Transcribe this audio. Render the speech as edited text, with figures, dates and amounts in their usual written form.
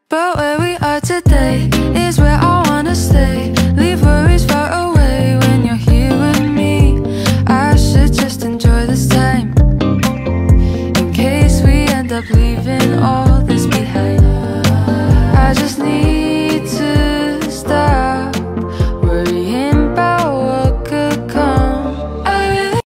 But where we are today is where I wanna stay. Leave worries far away when you're here with me. I should just enjoy this time, in case we end up leaving all